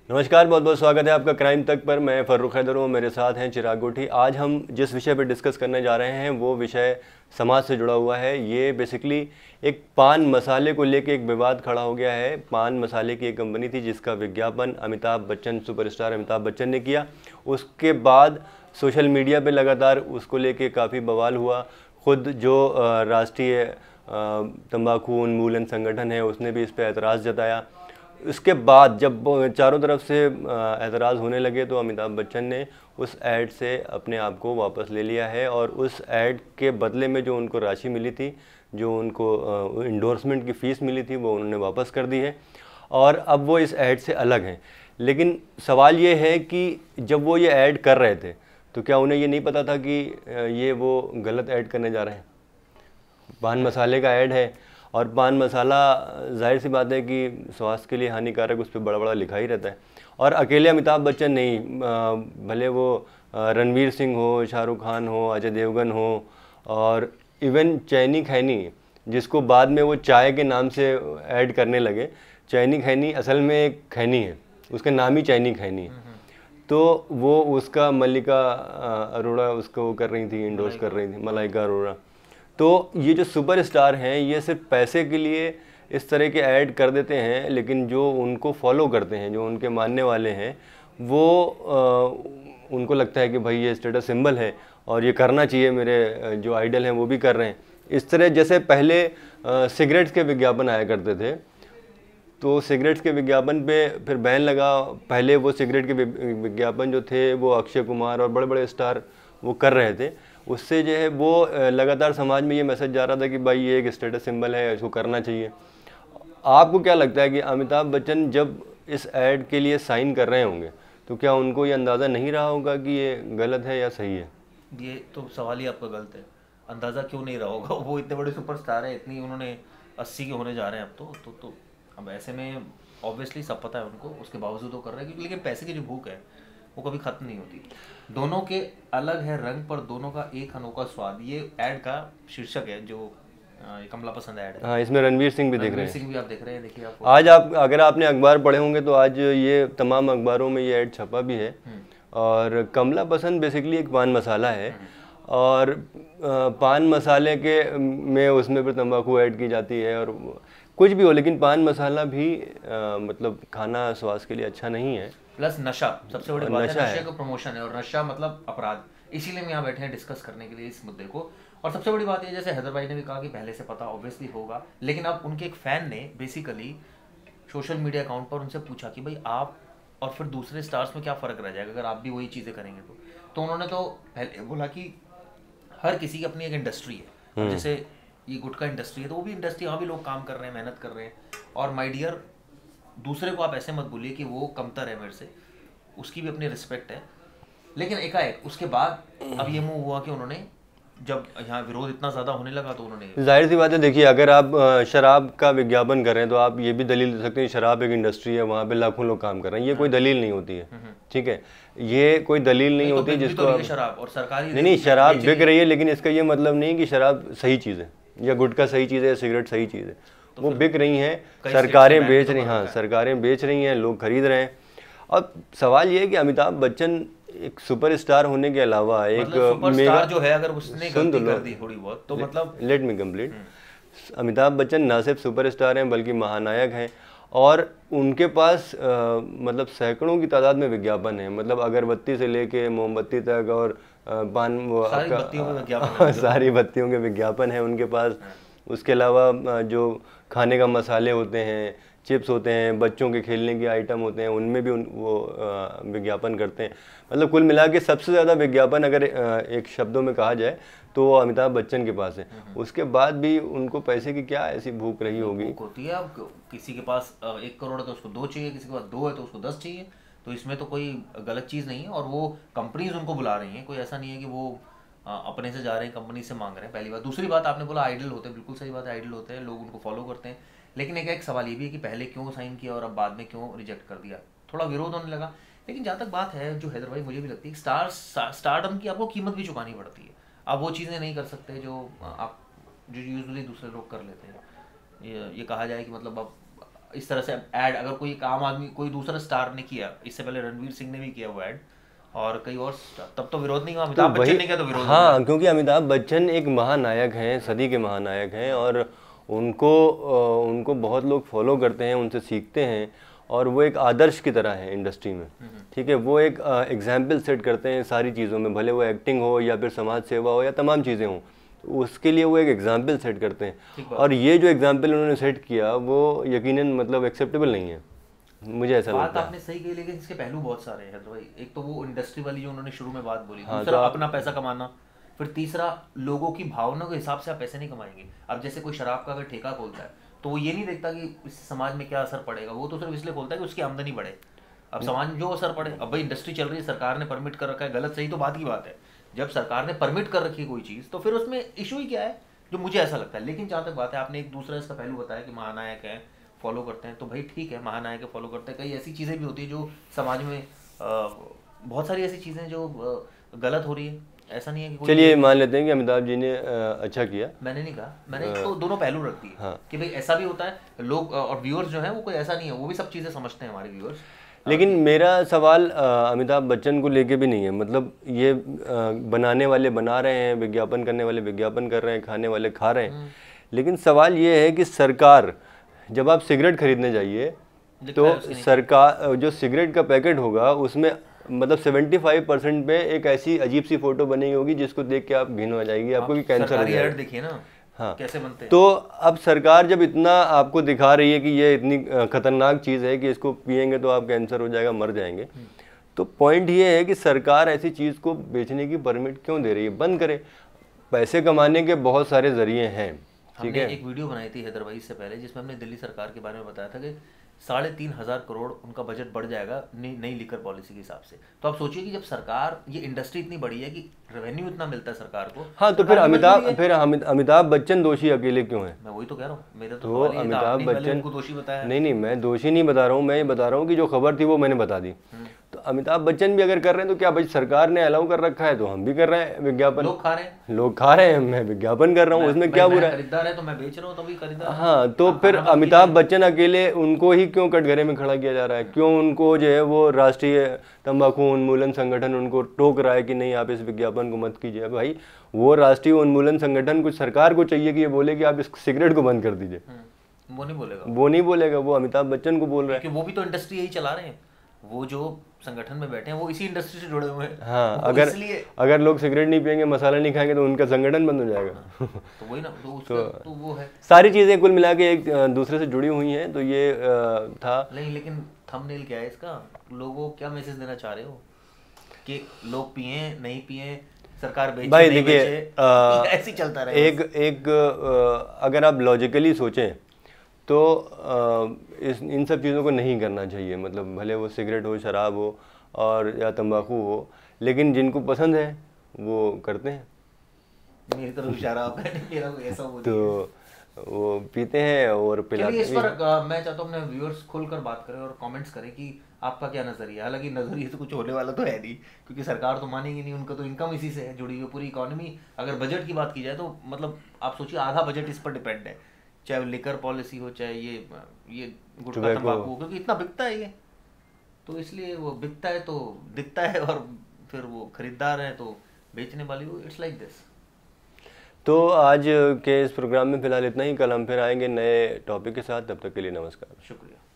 नमस्कार, बहुत बहुत स्वागत है आपका क्राइम तक पर। मैं फर्रुख हैदर हूँ, मेरे साथ हैं चिराग गोठी। आज हम जिस विषय पर डिस्कस करने जा रहे हैं वो विषय समाज से जुड़ा हुआ है। ये बेसिकली एक पान मसाले को लेके एक विवाद खड़ा हो गया है। पान मसाले की एक कंपनी थी जिसका विज्ञापन अमिताभ बच्चन, सुपरस्टार अमिताभ बच्चन ने किया। उसके बाद सोशल मीडिया पे लगातार उसको लेके काफ़ी बवाल हुआ। खुद जो राष्ट्रीय तंबाकू उन्मूलन संगठन है उसने भी इस पर एतराज़ जताया। इसके बाद जब चारों तरफ से एतराज़ होने लगे तो अमिताभ बच्चन ने उस ऐड से अपने आप को वापस ले लिया है और उस ऐड के बदले में जो उनको राशि मिली थी, जो उनको इंडोर्समेंट की फ़ीस मिली थी, वो उन्होंने वापस कर दी है और अब वो इस ऐड से अलग हैं। लेकिन सवाल ये है कि जब वो ये ऐड कर रहे थे तो क्या उन्हें ये नहीं पता था कि ये वो गलत ऐड करने जा रहे हैं? पान मसाले का ऐड है और पान मसाला जाहिर सी बात है कि स्वास्थ्य के लिए हानिकारक, उस पर बड़ा बड़ा लिखा ही रहता है। और अकेले अमिताभ बच्चन नहीं, भले वो रणवीर सिंह हो, शाहरुख खान हो, अजय देवगन हो और इवन चैनी खैनी, जिसको बाद में वो चाय के नाम से ऐड करने लगे। चैनी खैनी असल में एक खैनी है, उसका नाम ही चैनी खैनी है। तो वो उसका मल्लिका अरोड़ा उसको कर रही थी, इंडोर्स कर रही थी, मलाइका अरोड़ा। तो ये जो सुपरस्टार हैं ये सिर्फ पैसे के लिए इस तरह के ऐड कर देते हैं, लेकिन जो उनको फॉलो करते हैं, जो उनके मानने वाले हैं, वो उनको लगता है कि भाई ये स्टेटस सिंबल है और ये करना चाहिए, मेरे जो आइडल हैं वो भी कर रहे हैं। इस तरह जैसे पहले सिगरेट्स के विज्ञापन आया करते थे तो सिगरेट्स के विज्ञापन पे फिर बैन लगा। पहले वो सिगरेट के विज्ञापन जो थे वो अक्षय कुमार और बड़े बड़े स्टार वो कर रहे थे। उससे जो है वो लगातार समाज में ये मैसेज जा रहा था कि भाई ये एक स्टेटस सिंबल है, इसको करना चाहिए। आपको क्या लगता है कि अमिताभ बच्चन जब इस ऐड के लिए साइन कर रहे होंगे तो क्या उनको ये अंदाज़ा नहीं रहा होगा कि ये गलत है या सही है? ये तो सवाल ही आपका गलत है। अंदाज़ा क्यों नहीं रहा होगा? वो इतने बड़े सुपरस्टार है, इतनी उन्होंने 80 के होने जा रहे हैं अब तो अब ऐसे में ऑब्वियसली सब पता है उनको, उसके बावजूद वो कर रहे हैं क्योंकि लेकिन पैसे की जो भूख है वो कभी ख़त्म नहीं होती। दोनों के अलग है रंग पर दोनों का एक अनोखा स्वाद, ये ऐड का शीर्षक है जो ये कमला पसंद ऐड है। हाँ, इसमें रणवीर सिंह भी दिख रहे रणवीर हैं। सिंह भी आप देख रहे हैं, देखिए आप आज आप अगर आपने अखबार पढ़े होंगे तो आज ये तमाम अखबारों में ये ऐड छपा भी है। और कमला पसंद बेसिकली एक पान मसाला है और पान मसाले के में उसमें फिर तंबाकू ऐड की जाती है और कुछ भी हो, लेकिन पान मसाला भी मतलब खाना स्वास्थ्य के लिए अच्छा नहीं है। प्लस नशा सबसे बड़ी बात है, नशा नशे है। का प्रमोशन है और नशा मतलब अपराध। इसीलिए हम यहाँ बैठे हैं डिस्कस करने के लिए इस मुद्दे को। और सबसे बड़ी बात ये, जैसे हैदर भाई ने भी कहा कि पहले से पता ऑब्वियसली होगा, लेकिन अब उनके एक फैन ने बेसिकली सोशल मीडिया अकाउंट पर उनसे पूछा कि भाई आप और फिर दूसरे स्टार्स में क्या फ़र्क रह जाएगा अगर आप भी वही चीज़ें करेंगे तो उन्होंने तो पहले बोला कि हर किसी की अपनी एक इंडस्ट्री है। अब जैसे ये गुटखा इंडस्ट्री है तो वो भी इंडस्ट्री, यहाँ भी लोग काम कर रहे हैं, मेहनत कर रहे हैं। और माय डियर, दूसरे को आप ऐसे मत बोलिए कि वो कमतर है मेरे से, उसकी भी अपनी रिस्पेक्ट है। लेकिन एकाएक उसके बाद अब ये मूव हुआ कि उन्होंने, जब यहाँ विरोध इतना ज़्यादा होने लगा तो उन्होंने, जाहिर सी बात है, देखिए अगर आप शराब का विज्ञापन कर रहे हैं तो आप ये भी दलील दे सकते हैं शराब एक इंडस्ट्री है, वहाँ पे लाखों लोग काम कर रहे हैं। ये कोई दलील नहीं होती है, ठीक है, ये कोई दलील नहीं होती जिसको तो शराब और सरकारी नहीं, शराब बिक रही है, लेकिन इसका ये मतलब नहीं कि शराब सही चीज़ है या गुटखा सही चीज़ है या सिगरेट सही चीज़ है। वो बिक रही हैं, सरकारें बेच रही, हाँ सरकारें बेच रही हैं, लोग खरीद रहे हैं। और सवाल ये है कि अमिताभ बच्चन एक सुपरस्टार होने के अलावा एक सुपरस्टार जो है, अगर उसने गलती कर दी थोड़ी बहुत तो मतलब, let me complete, Amitabh Bachchan ना सिर्फ सुपरस्टार हैं बल्कि महानायक हैं और उनके पास मतलब सैकड़ों की तादाद में विज्ञापन है। मतलब अगरबत्ती से लेके मोमबत्ती तक और पान सारी बत्तियों के विज्ञापन है उनके पास। उसके अलावा जो खाने का मसाले होते हैं, चिप्स होते हैं, बच्चों के खेलने के आइटम होते हैं, उनमें भी वो विज्ञापन करते हैं। मतलब कुल मिला के सबसे ज़्यादा विज्ञापन अगर एक शब्दों में कहा जाए तो वो अमिताभ बच्चन के पास है। उसके बाद भी उनको पैसे की क्या ऐसी भूख रही होगी? भूख होती है। अब किसी के पास 1 करोड़ है तो उसको 2 चाहिए, किसी के पास 2 है तो उसको 10 चाहिए। तो इसमें तो कोई गलत चीज़ नहीं है और वो कंपनीज उनको बुला रही हैं, कोई ऐसा नहीं है कि वो अपने से जा रहे हैं, कंपनी से मांग रहे हैं। पहली बात। दूसरी बात, आपने बोला आइडल होते हैं, बिल्कुल सही बात है, आइडल होते हैं, लोग उनको फॉलो करते हैं। लेकिन एक सवाल ये भी है कि पहले क्यों साइन किया और अब बाद में क्यों रिजेक्ट कर दिया? थोड़ा विरोध होने लगा। लेकिन जहाँ तक बात है, जो हैदर भाई, मुझे भी लगती है स्टारडम की आपको कीमत भी चुकानी पड़ती है। आप वो चीज़ें नहीं कर सकते जो यूजुअली दूसरे लोग कर लेते हैं। ये कहा जाए कि मतलब अब इस तरह से ऐड अगर कोई एक आम आदमी कोई दूसरा स्टार ने किया, इससे पहले रणवीर सिंह ने भी किया वो ऐड और कई और तब तो विरोध नहीं हुआ, अमिताभ बच्चन ने किया तो विरोध हो गया। हाँ, क्योंकि अमिताभ बच्चन एक महानायक हैं, सदी के महानायक हैं, और उनको बहुत लोग फॉलो करते हैं, उनसे सीखते हैं, और वो एक आदर्श की तरह है इंडस्ट्री में। ठीक है, वो एक एग्जाम्पल सेट करते हैं सारी चीज़ों में, भले वो एक्टिंग हो या फिर समाज सेवा हो या तमाम चीज़ें हों, तो उसके लिए वो एक एग्जाम्पल सेट करते हैं। और ये जो एग्जाम्पल उन्होंने सेट किया वो यकीनन मतलब एक्सेप्टेबल नहीं है, मुझे ऐसा बात लगता है। आपने सही कही, लेकिन इसके पहलू बहुत सारे हैं तो भाई, एक तो वो इंडस्ट्री वाली जो उन्होंने शुरू में बात बोली, हाँ, दूसरा तो अपना पैसा कमाना, फिर तीसरा लोगों की भावना के हिसाब से आप पैसे नहीं कमाएंगे। अब जैसे कोई शराब का अगर ठेका खोलता है तो वो ये नहीं देखता कि इस समाज में क्या असर पड़ेगा, वो तो सिर्फ इसलिए खोलता है कि उसकी आमदनी बढ़े। अब समाज में जो असर पड़े, अब भाई इंडस्ट्री चल रही है, सरकार ने परमिट कर रखा है, गलत सही तो बात की बात है, जब सरकार ने परमिट कर रखी है कोई चीज़ तो फिर उसमें इशू ही क्या है, जो मुझे ऐसा लगता है। लेकिन जहाँ तक बात है, आपने एक दूसरा इसका पहलू बताया कि महानायक है, फॉलो करते हैं, तो भाई ठीक है, महानायक फॉलो करते हैं। कई ऐसी चीज़ें भी होती है जो समाज में बहुत सारी ऐसी चीज़ें जो गलत हो रही है, ऐसा नहीं है कि चलिए मान लेते हैं कि अमिताभ जी ने अच्छा किया। मैंने नहीं कहा, मैंने तो दोनों पहलू रख दिए। हाँ। कि भाई ऐसा भी होता है, लोग और व्यूअर्स जो हैं वो कोई ऐसा नहीं है, वो भी सब चीज़ें समझते हैं हमारे व्यूअर्स। लेकिन मेरा सवाल अमिताभ बच्चन को लेके भी नहीं है, मतलब ये बनाने वाले बना रहे हैं, विज्ञापन करने वाले विज्ञापन कर रहे हैं, खाने वाले खा रहे हैं, लेकिन सवाल ये है कि सरकार, जब आप सिगरेट खरीदने जाइए तो सरकार जो सिगरेट का पैकेट होगा उसमें मतलब 75% पे एक ऐसी अजीब सी फोटो बनी होगी जिसको देख के आप घिन हो जाएगी, आपको भी कैंसर हो जाएगा। देखिए ना, हाँ, कैसे बनते हैं। तो अब सरकार जब इतना आपको दिखा रही है कि ये इतनी खतरनाक चीज़ है कि इसको पिएंगे तो आप कैंसर हो जाएगा, मर जाएंगे, तो पॉइंट ये है कि सरकार ऐसी चीज़ को बेचने की परमिट क्यों दे रही है? बंद करे, पैसे कमाने के बहुत सारे जरिए हैं। ठीक है, एक वीडियो बनाई थी हैदराबाद इससे पहले जिसमें हमने दिल्ली सरकार के बारे में बताया था कि 3,500 करोड़ उनका बजट बढ़ जाएगा नई लिकर पॉलिसी के हिसाब से। तो आप सोचिए कि जब सरकार, ये इंडस्ट्री इतनी बड़ी है कि रेवेन्यू इतना मिलता है सरकार को। हाँ, तो फिर अमिताभ बच्चन दोषी अकेले क्यों है? मैं वही तो कह रहा हूँ, मेरा तो अमिताभ बच्चन को दोषी बताया। नहीं, मैं दोषी नहीं बता रहा हूँ, मैं ये बता रहा हूँ कि जो खबर थी वो मैंने बता दी। तो अमिताभ बच्चन भी अगर कर रहे हैं तो क्या भाई सरकार ने अलाउ कर रखा है तो हम भी कर रहे हैं विज्ञापन। लोग खा रहे हैं, मैं विज्ञापन कर रहा हूँ, उसमें क्या बुरा है? खरीदार है तो मैं बेच रहा हूँ, तभी खरीदार। हाँ, तो फिर अमिताभ बच्चन अकेले, उनको ही क्यों कटघरे में खड़ा किया जा रहा है? क्यों उनको जो है वो राष्ट्रीय तंबाकू उन्मूलन संगठन उनको टोक रहा है कि नहीं आप इस विज्ञापन को मत कीजिए? भाई वो राष्ट्रीय उन्मूलन संगठन कुछ सरकार को चाहिए कि ये बोले कि आप इस सिगरेट को बंद कर दीजिए, वो नहीं बोलेगा, वो अमिताभ बच्चन को बोल रहा है, क्योंकि वो भी तो इंडस्ट्री यही चला रहे हैं, वो जो संगठन में बैठे हैं वो इसी इंडस्ट्री से जुड़े हुए हैं। हाँ, अगर लोग सिगरेट नहीं पिएंगे, मसाला नहीं खाएंगे तो उनका संगठन बंद हो जाएगा। तो वही ना, तो वो है, सारी चीजें कुल मिला के एक दूसरे से जुड़ी हुई हैं। तो ये था नहीं, लेकिन थंबनेल क्या है इसका? लोगों को क्या मैसेज देना चाह रहे हो कि लोग पिए नहीं पिए, सरकार बेचे भाई नहीं देखिए, ऐसे चलता रहे। एक अगर आप लॉजिकली सोचें तो इन सब चीज़ों को नहीं करना चाहिए, मतलब भले वो सिगरेट हो, शराब हो और या तंबाकू हो, लेकिन जिनको पसंद है वो करते हैं। मेरी तरफ शराब है, मेरा ऐसा हो तो वो पीते हैं और पिलाते हैं। इस पर मैं चाहता हूँ अपने व्यूअर्स खुलकर बात करें और कमेंट्स करें कि आपका क्या नजरिया। हालांकि नजरिए से कुछ होने वाला तो है नहीं, क्योंकि सरकार तो मानेगी नहीं, उनका तो इनकम इसी से है जुड़ी हुई पूरी इकोनॉमी। अगर बजट की बात की जाए तो मतलब आप सोचिए आधा बजट इस पर डिपेंड है, चाहे लिकर पॉलिसी हो, चाहे ये गुटखा तंबाकू, क्योंकि इतना बिकता है ये, तो इसलिए वो बिकता है तो दिखता है, और फिर वो खरीदार है तो बेचने वाली हो। It's like this. तो आज के इस प्रोग्राम में फिलहाल इतना ही, कल हम फिर आएंगे नए टॉपिक के साथ। तब तक के लिए नमस्कार, शुक्रिया।